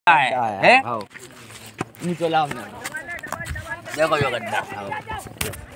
है हाँ मुझे लाओ ना देखो जो गड्ढा